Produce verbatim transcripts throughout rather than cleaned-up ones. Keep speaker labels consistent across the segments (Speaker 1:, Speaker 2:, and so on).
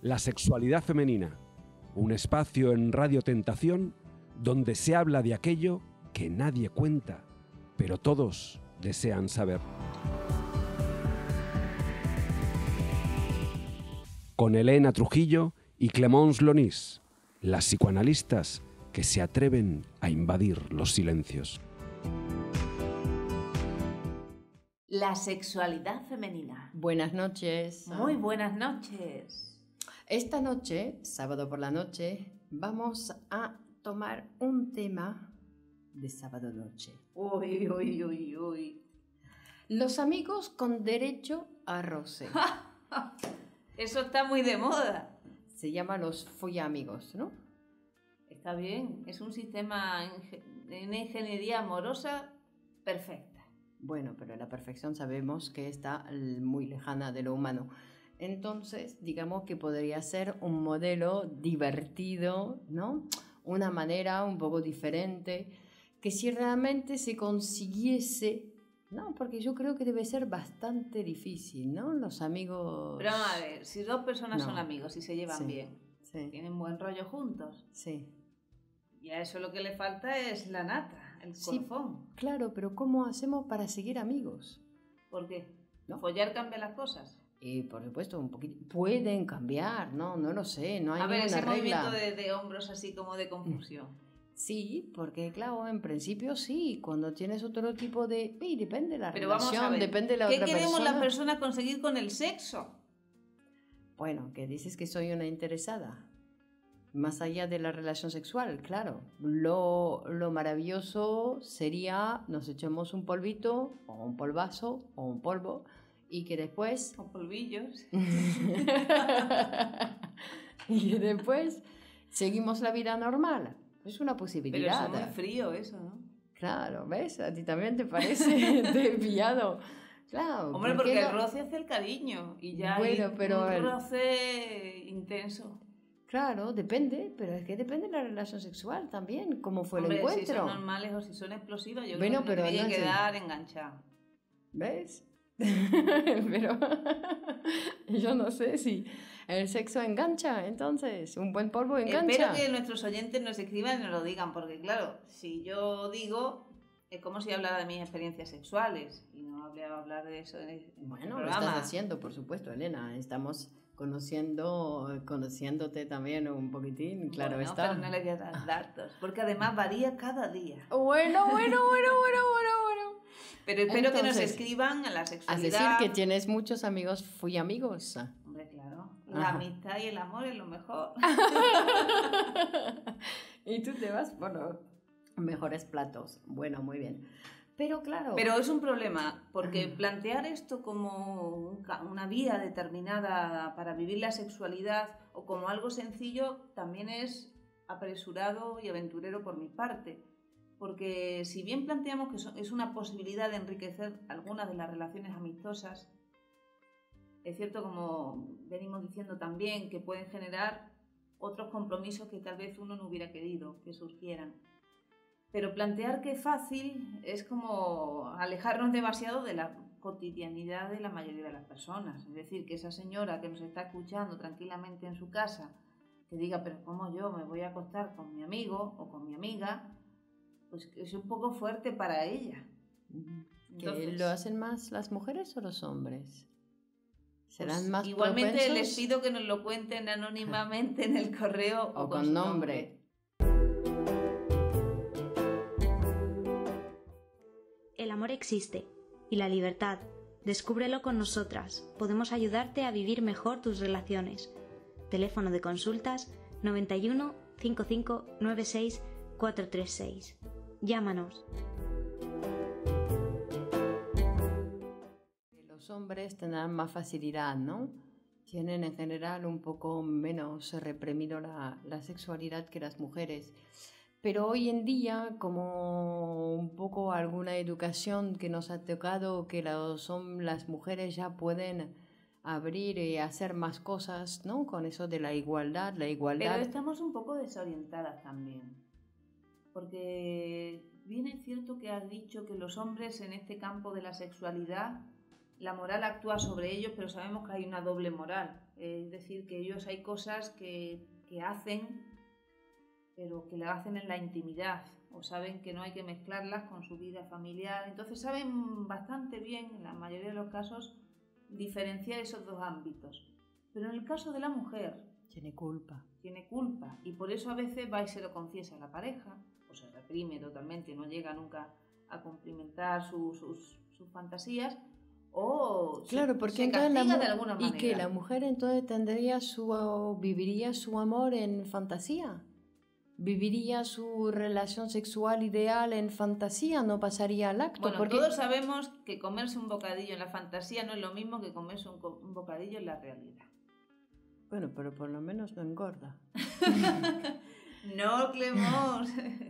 Speaker 1: La sexualidad femenina, un espacio en Radio Tentación donde se habla de aquello que nadie cuenta, pero todos desean saber. Con Elena Trujillo y Clemence Lonis, las psicoanalistas que se atreven a invadir los silencios.
Speaker 2: La sexualidad femenina.
Speaker 3: Buenas noches.
Speaker 2: Muy buenas noches.
Speaker 3: Esta noche, sábado por la noche, vamos a tomar un tema de sábado noche.
Speaker 2: Uy, uy, uy, uy.
Speaker 3: Los amigos con derecho a roce.
Speaker 2: Eso está muy de moda.
Speaker 3: Se llama los follamigos, ¿no?
Speaker 2: Está bien, es un sistema en ingeniería amorosa perfecta.
Speaker 3: Bueno, pero la perfección sabemos que está muy lejana de lo humano. Entonces, digamos que podría ser un modelo divertido, ¿no? Una manera un poco diferente, que si realmente se consiguiese, ¿no? Porque yo creo que debe ser bastante difícil, ¿no? Los amigos...
Speaker 2: Pero vamos a ver, si dos personas
Speaker 3: no.
Speaker 2: son amigos y se llevan
Speaker 3: sí,
Speaker 2: bien,
Speaker 3: sí.
Speaker 2: tienen buen rollo juntos,
Speaker 3: Sí.
Speaker 2: y a eso lo que le falta es la nata, el colofón.
Speaker 3: Sí, claro, pero ¿cómo hacemos para seguir amigos?
Speaker 2: ¿Por qué?
Speaker 3: ¿No?
Speaker 2: ¿Follar cambia las cosas?
Speaker 3: Y por supuesto, un poquito pueden cambiar, ¿no? No lo sé, no hay
Speaker 2: a ver,
Speaker 3: ninguna
Speaker 2: ese
Speaker 3: regla.
Speaker 2: movimiento de, de hombros así como de confusión.
Speaker 3: Sí, porque claro, en principio sí, cuando tienes otro tipo de... Y depende de la
Speaker 2: Pero
Speaker 3: relación,
Speaker 2: vamos a ver,
Speaker 3: depende de la
Speaker 2: ¿qué
Speaker 3: otra
Speaker 2: queremos
Speaker 3: persona.
Speaker 2: las personas conseguir con el sexo?
Speaker 3: Bueno, que dices que soy una interesada. Más allá de la relación sexual, claro. Lo, lo maravilloso sería nos echemos un polvito, o un polvazo, o un polvo, y que después...
Speaker 2: Con polvillos.
Speaker 3: y que después seguimos la vida normal. Es una posibilidad.
Speaker 2: Pero es muy frío eso, ¿no?
Speaker 3: Claro, ¿ves? A ti también te parece desviado. Claro.
Speaker 2: Hombre,
Speaker 3: ¿por
Speaker 2: porque
Speaker 3: qué
Speaker 2: el
Speaker 3: no?
Speaker 2: roce hace el cariño y ya
Speaker 3: Bueno,
Speaker 2: hay
Speaker 3: pero
Speaker 2: un
Speaker 3: el-
Speaker 2: roce intenso.
Speaker 3: Claro, depende, pero es que depende de la relación sexual también, cómo fue
Speaker 2: Hombre,
Speaker 3: el encuentro.
Speaker 2: si son normales o si son explosivas, yo
Speaker 3: Bueno,
Speaker 2: creo que
Speaker 3: pero
Speaker 2: no tiene
Speaker 3: no
Speaker 2: que
Speaker 3: sé.
Speaker 2: quedar enganchado.
Speaker 3: ¿Ves? Pero yo no sé si el sexo engancha, entonces, un buen polvo engancha.
Speaker 2: Espero que nuestros oyentes nos escriban y nos lo digan, porque claro, si yo digo, es como si hablara de mis experiencias sexuales y no hablé a hablar de eso en el
Speaker 3: Bueno, lo
Speaker 2: programa.
Speaker 3: estás haciendo, por supuesto, Elena. Estamos conociendo, conociéndote también un poquitín, claro
Speaker 2: Bueno,
Speaker 3: está.
Speaker 2: pero no le voy a dar datos, porque además varía cada día.
Speaker 3: Bueno, bueno, bueno, bueno, bueno, bueno.
Speaker 2: Pero espero que nos
Speaker 3: Entonces,
Speaker 2: escriban a la
Speaker 3: Has
Speaker 2: sexualidad.
Speaker 3: decir que tienes muchos amigos, fui amigos.
Speaker 2: Hombre, claro, la
Speaker 3: Ajá.
Speaker 2: amistad y el amor es lo mejor.
Speaker 3: Y tú te vas por los mejores platos. Bueno, muy bien. Pero claro.
Speaker 2: Pero es un problema, porque plantear esto como un ca- una vía determinada para vivir la sexualidad o como algo sencillo también es apresurado y aventurero por mi parte. Porque si bien planteamos que so- es una posibilidad de enriquecer algunas de las relaciones amistosas, es cierto, como venimos diciendo también, que pueden generar otros compromisos que tal vez uno no hubiera querido que surgieran. Pero plantear que es fácil es como alejarnos demasiado de la cotidianidad de la mayoría de las personas. Es decir, que esa señora que nos está escuchando tranquilamente en su casa, que diga, pero ¿cómo yo me voy a acostar con mi amigo o con mi amiga? Pues es un poco fuerte para ella.
Speaker 3: ¿Que
Speaker 2: Entonces,
Speaker 3: lo hacen más las mujeres o los hombres? ¿Serán
Speaker 2: pues,
Speaker 3: más
Speaker 2: igualmente
Speaker 3: propensos?
Speaker 2: les pido que nos lo cuenten anónimamente en el correo o,
Speaker 3: O
Speaker 2: con,
Speaker 3: con
Speaker 2: su
Speaker 3: nombre.
Speaker 4: El amor existe y la libertad. Descúbrelo con nosotras. Podemos ayudarte a vivir mejor tus relaciones. Teléfono de consultas noventa y uno, cincuenta y cinco, noventa y seis, cuatrocientos treinta y seis. Llámanos.
Speaker 3: Los hombres tendrán más facilidad, ¿no? Tienen en general un poco menos reprimido la, la sexualidad que las mujeres. Pero hoy en día, como un poco alguna educación que nos ha tocado, que los, hom- las mujeres ya pueden abrir y hacer más cosas, ¿no? Con eso de la igualdad, la igualdad.
Speaker 2: Pero estamos un poco desorientadas también. Porque bien es cierto que has dicho que los hombres en este campo de la sexualidad la moral actúa sobre ellos, pero sabemos que hay una doble moral. Es decir, que ellos hay cosas que, que hacen, pero que la hacen en la intimidad, o saben que no hay que mezclarlas con su vida familiar. Entonces saben bastante bien, en la mayoría de los casos, diferenciar esos dos ámbitos. Pero en el caso de la mujer,
Speaker 3: tiene culpa.
Speaker 2: Tiene culpa, y por eso a veces va y se lo confiesa a la pareja, o se reprime totalmente, no llega nunca a cumplimentar su, sus, sus fantasías, o
Speaker 3: claro,
Speaker 2: se,
Speaker 3: porque
Speaker 2: se
Speaker 3: entonces
Speaker 2: castiga
Speaker 3: la,
Speaker 2: de alguna manera.
Speaker 3: Y que la mujer entonces tendría su, viviría su amor en fantasía, viviría su relación sexual ideal en fantasía, no pasaría al acto.
Speaker 2: Bueno,
Speaker 3: porque...
Speaker 2: todos sabemos que comerse un bocadillo en la fantasía no es lo mismo que comerse un, un bocadillo en la realidad.
Speaker 3: Bueno, pero por lo menos no engorda.
Speaker 2: No, Clemons.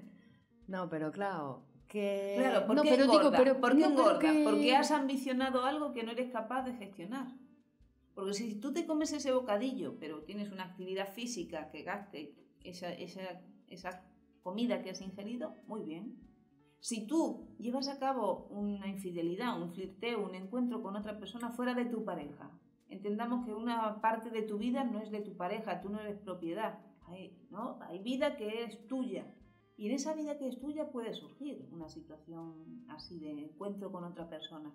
Speaker 3: No, pero claro, que...
Speaker 2: Claro, ¿por
Speaker 3: no,
Speaker 2: qué
Speaker 3: pero
Speaker 2: engorda?
Speaker 3: digo, pero,
Speaker 2: ¿Por qué
Speaker 3: no,
Speaker 2: engorda?
Speaker 3: pero que...
Speaker 2: Porque has ambicionado algo que no eres capaz de gestionar. Porque si tú te comes ese bocadillo, pero tienes una actividad física que gaste esa, esa, esa comida que has ingerido, muy bien. Si tú llevas a cabo una infidelidad, un flirteo, un encuentro con otra persona fuera de tu pareja, entendamos que una parte de tu vida no es de tu pareja, tú no eres propiedad, hay, ¿no? Hay vida que es tuya, y en esa vida que es tuya puede surgir una situación así de encuentro con otra persona,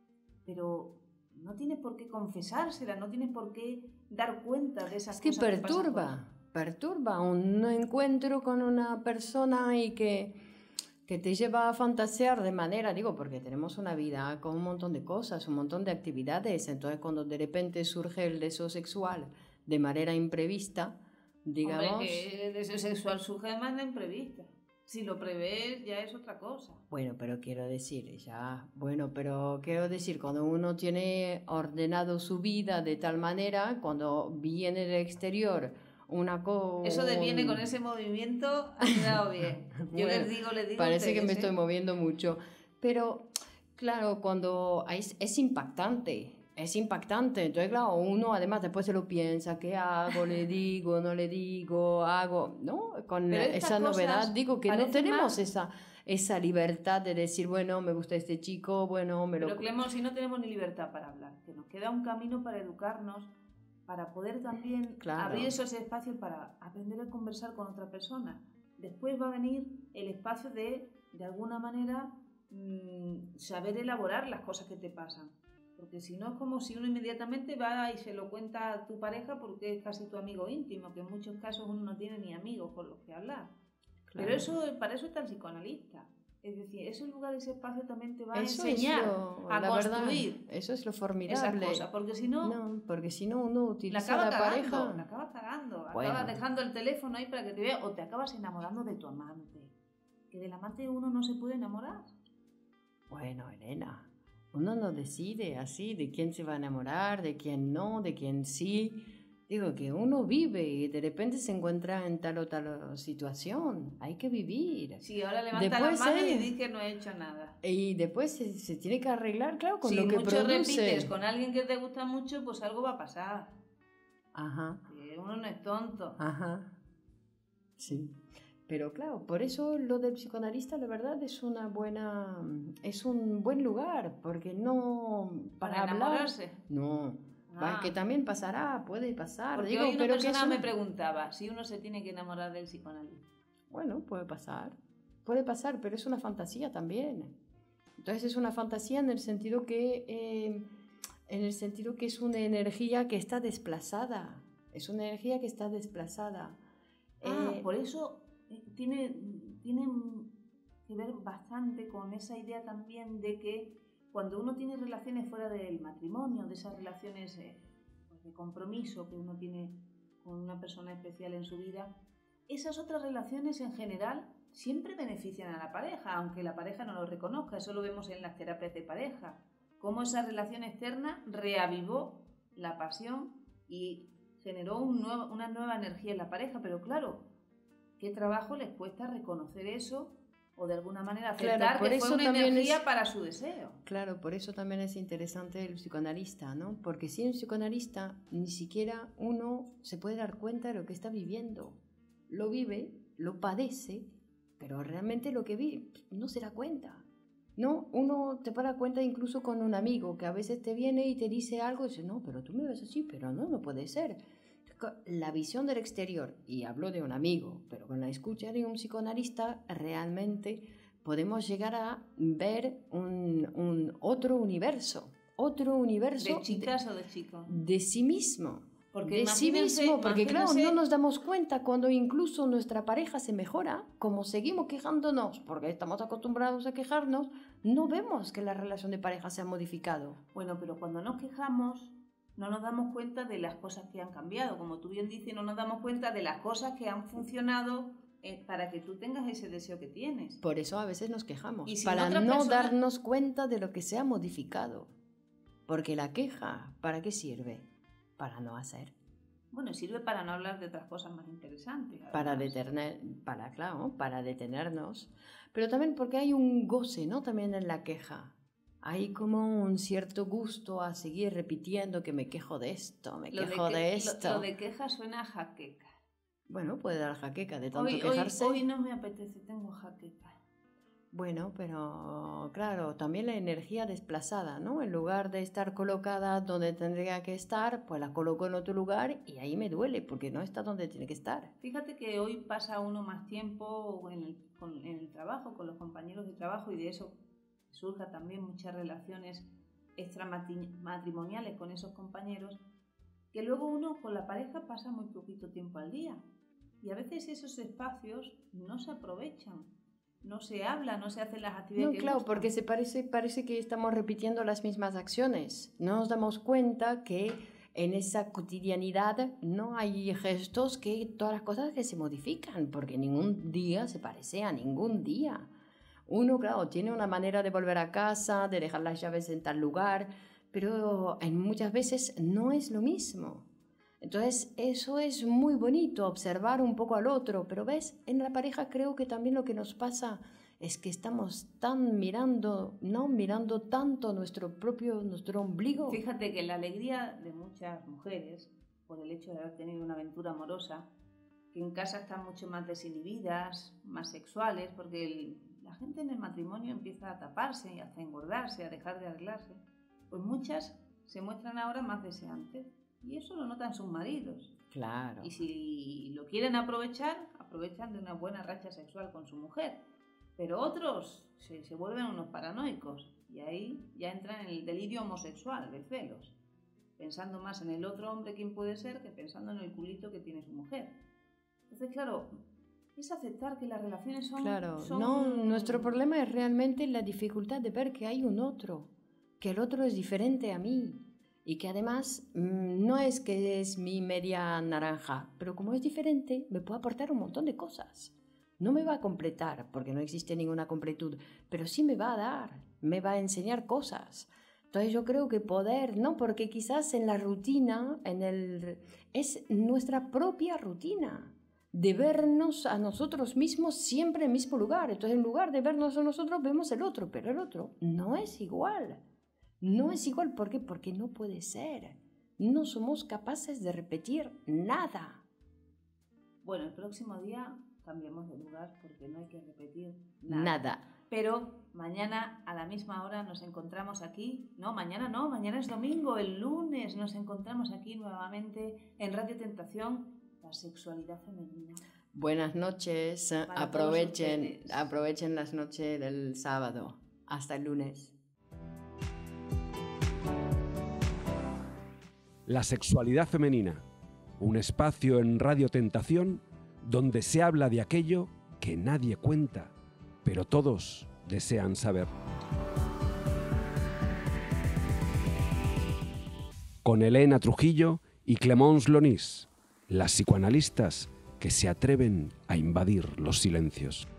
Speaker 2: pero no tienes por qué confesársela, no tienes por qué dar cuenta de esas
Speaker 3: es que
Speaker 2: cosas que pasan.
Speaker 3: perturba, perturba un encuentro con una persona y que... que te lleva a fantasear de manera, digo, porque tenemos una vida con un montón de cosas, un montón de actividades, entonces cuando de repente surge el deseo sexual de manera imprevista, digamos...
Speaker 2: Hombre, que el deseo sexual surge de manera imprevista. Si lo prevés ya es otra cosa.
Speaker 3: Bueno, pero quiero decir, ya, bueno, pero quiero decir, cuando uno tiene ordenado su vida de tal manera, cuando viene del exterior... Una co...
Speaker 2: Eso de viene con ese movimiento ha quedado bien. Yo bueno, les digo, les digo.
Speaker 3: Parece
Speaker 2: ustedes,
Speaker 3: que me
Speaker 2: ¿eh?
Speaker 3: estoy moviendo mucho. Pero, claro, cuando es, es impactante, es impactante. Entonces, claro, uno además después se lo piensa, ¿qué hago? ¿Le digo? ¿No le digo? ¿Hago? ¿No? Con esa novedad, digo que no tenemos más... esa, esa libertad de decir, bueno, me gusta este chico, bueno, me lo...
Speaker 2: Pero, Clemons, si no tenemos ni libertad para hablar, que nos queda un camino para educarnos, para poder también claro. abrir esos espacios para aprender a conversar con otra persona. Después va a venir el espacio de, de alguna manera, mmm, saber elaborar las cosas que te pasan. Porque si no es como si uno inmediatamente va y se lo cuenta a tu pareja porque es casi tu amigo íntimo, que en muchos casos uno no tiene ni amigos con los que hablar. Claro. Pero eso, para eso está el psicoanalista. Es decir, ese lugar, ese espacio también te va
Speaker 3: eso
Speaker 2: a enseñar
Speaker 3: lo,
Speaker 2: a construir.
Speaker 3: Verdad, eso es lo formidable.
Speaker 2: Esa cosa, porque si no,
Speaker 3: no, porque si no uno utiliza
Speaker 2: la,
Speaker 3: la
Speaker 2: cagando,
Speaker 3: pareja.
Speaker 2: La acabas cagando,
Speaker 3: bueno.
Speaker 2: acabas dejando el teléfono ahí para que te vea o te acabas enamorando de tu amante. Que del amante uno no se puede enamorar.
Speaker 3: Bueno, Elena, uno no decide así de quién se va a enamorar, de quién no, de quién sí. Digo que uno vive y de repente se encuentra en tal o tal situación. Hay que vivir.
Speaker 2: Sí, ahora levanta
Speaker 3: después,
Speaker 2: la mano
Speaker 3: eh,
Speaker 2: y dice que no he hecho nada.
Speaker 3: Y después se, se tiene que arreglar, claro, con
Speaker 2: si
Speaker 3: lo que
Speaker 2: mucho
Speaker 3: produce.
Speaker 2: repites con alguien que te gusta mucho, pues algo va a pasar.
Speaker 3: Ajá.
Speaker 2: Que uno no es tonto.
Speaker 3: Ajá. Sí. Pero claro, por eso lo del psicoanalista, la verdad, es una buena, es un buen lugar, porque no para,
Speaker 2: para enamorarse.
Speaker 3: Hablar, no.
Speaker 2: Ah.
Speaker 3: Que también pasará, puede pasar.
Speaker 2: Porque
Speaker 3: Digo,
Speaker 2: hoy una
Speaker 3: pero
Speaker 2: persona
Speaker 3: que una...
Speaker 2: me preguntaba si uno se tiene que enamorar del psicoanalista.
Speaker 3: Bueno, puede pasar, puede pasar, pero es una fantasía también. Entonces es una fantasía en el sentido que, eh, en el sentido que es una energía que está desplazada, es una energía que está desplazada.
Speaker 2: Ah,
Speaker 3: eh,
Speaker 2: por eso tiene, tiene que ver bastante con esa idea también de que cuando uno tiene relaciones fuera del matrimonio, de esas relaciones eh, pues de compromiso que uno tiene con una persona especial en su vida, esas otras relaciones en general siempre benefician a la pareja, aunque la pareja no lo reconozca. Eso lo vemos en las terapias de pareja. Cómo esa relación externa reavivó la pasión y generó un nuevo, una nueva energía en la pareja. Pero claro, ¿qué trabajo les cuesta reconocer eso? O de alguna manera aceptar
Speaker 3: claro, por
Speaker 2: que
Speaker 3: eso
Speaker 2: fue una
Speaker 3: también
Speaker 2: energía
Speaker 3: es,
Speaker 2: para su deseo.
Speaker 3: Claro, por eso también es interesante el psicoanalista, ¿no? Porque sin un psicoanalista ni siquiera uno se puede dar cuenta de lo que está viviendo. Lo vive, lo padece, pero realmente lo que vive no se da cuenta. ¿no? Uno te da cuenta incluso con un amigo que a veces te viene y te dice algo y dice, no, pero tú me ves así, pero no, no puede ser. La visión del exterior, y hablo de un amigo, pero con la escucha de un psicoanalista, realmente podemos llegar a ver un, un otro universo, otro universo.
Speaker 2: ¿De chicas de, o de chicos?
Speaker 3: De sí mismo.
Speaker 2: Porque
Speaker 3: de sí mismo, porque claro, no nos damos cuenta cuando incluso nuestra pareja se mejora, como seguimos quejándonos, porque estamos acostumbrados a quejarnos, no vemos que la relación de pareja se ha modificado.
Speaker 2: Bueno, pero cuando nos quejamos, no nos damos cuenta de las cosas que han cambiado. Como tú bien dices, no nos damos cuenta de las cosas que han funcionado eh, para que tú tengas ese deseo que tienes.
Speaker 3: Por eso a veces nos quejamos,
Speaker 2: y si
Speaker 3: para no
Speaker 2: persona...
Speaker 3: darnos cuenta de lo que se ha modificado. Porque la queja, ¿para qué sirve? Para no hacer.
Speaker 2: Bueno, sirve para no hablar de otras cosas más interesantes.
Speaker 3: Para, detener, para, claro, para detenernos. Pero también porque hay un goce, ¿no? También en la queja. Hay como un cierto gusto a seguir repitiendo que me quejo de esto, me
Speaker 2: lo
Speaker 3: quejo
Speaker 2: de, que,
Speaker 3: de esto.
Speaker 2: Lo, lo de queja suena a jaqueca.
Speaker 3: Bueno, puede dar jaqueca de tanto
Speaker 2: hoy,
Speaker 3: quejarse.
Speaker 2: Hoy, hoy no me apetece, tengo jaqueca.
Speaker 3: Bueno, pero claro, también la energía desplazada, ¿no? En lugar de estar colocada donde tendría que estar, pues la coloco en otro lugar y ahí me duele porque no está donde tiene que estar.
Speaker 2: Fíjate que hoy pasa uno más tiempo en el, con, en el trabajo, con los compañeros de trabajo, y de eso surjan también muchas relaciones extramatrimoniales con esos compañeros, que luego uno con la pareja pasa muy poquito tiempo al día y a veces esos espacios no se aprovechan. No se habla, no se hacen las actividades.
Speaker 3: No,
Speaker 2: que
Speaker 3: claro,
Speaker 2: gustan.
Speaker 3: porque se parece, parece que estamos repitiendo las mismas acciones. No nos damos cuenta que en esa cotidianidad no hay gestos, que todas las cosas que se modifican, porque ningún día se parece a ningún día. Uno, claro, tiene una manera de volver a casa, de dejar las llaves en tal lugar, pero en muchas veces no es lo mismo. Entonces, eso es muy bonito, observar un poco al otro, pero ves, en la pareja creo que también lo que nos pasa es que estamos tan mirando, ¿no? Mirando tanto nuestro propio, nuestro ombligo.
Speaker 2: Fíjate que la alegría de muchas mujeres, por el hecho de haber tenido una aventura amorosa, que en casa están mucho más desinhibidas, más sexuales, porque el, la gente en el matrimonio empieza a taparse y a engordarse, a dejar de arreglarse, pues muchas se muestran ahora más deseantes. Y eso lo notan sus maridos.
Speaker 3: Claro.
Speaker 2: Y si lo quieren aprovechar, aprovechan de una buena racha sexual con su mujer. Pero otros se, se vuelven unos paranoicos. Y ahí ya entran en el delirio homosexual, de celos. Pensando más en el otro hombre quién puede ser que pensando en el culito que tiene su mujer. Entonces, claro, es aceptar que las relaciones son...
Speaker 3: Claro,
Speaker 2: son...
Speaker 3: no, nuestro problema es realmente la dificultad de ver que hay un otro. Que el otro es diferente a mí. Y que además mmm, no es que es mi media naranja, pero como es diferente, me puede aportar un montón de cosas. No me va a completar, porque no existe ninguna completud, pero sí me va a dar, me va a enseñar cosas. Entonces yo creo que poder, ¿no? Porque quizás en la rutina, en el, es nuestra propia rutina, de vernos a nosotros mismos siempre en el mismo lugar. Entonces en lugar de vernos a nosotros, vemos el otro, pero el otro no es igual. No es igual, ¿por qué? Porque no puede ser. No somos capaces de repetir nada.
Speaker 2: Bueno, el próximo día cambiemos de lugar porque no hay que repetir nada.
Speaker 3: Nada.
Speaker 2: Pero mañana a la misma hora nos encontramos aquí. No, mañana no, mañana es domingo, el lunes nos encontramos aquí nuevamente en Radio Tentación, la sexualidad femenina.
Speaker 3: Buenas noches.
Speaker 2: Para
Speaker 3: aprovechen, aprovechen las noches del sábado. Hasta el lunes.
Speaker 1: La sexualidad femenina, un espacio en Radio Tentación donde se habla de aquello que nadie cuenta, pero todos desean saber. Con Elena Trujillo y Clemence Lonis, las psicoanalistas que se atreven a invadir los silencios.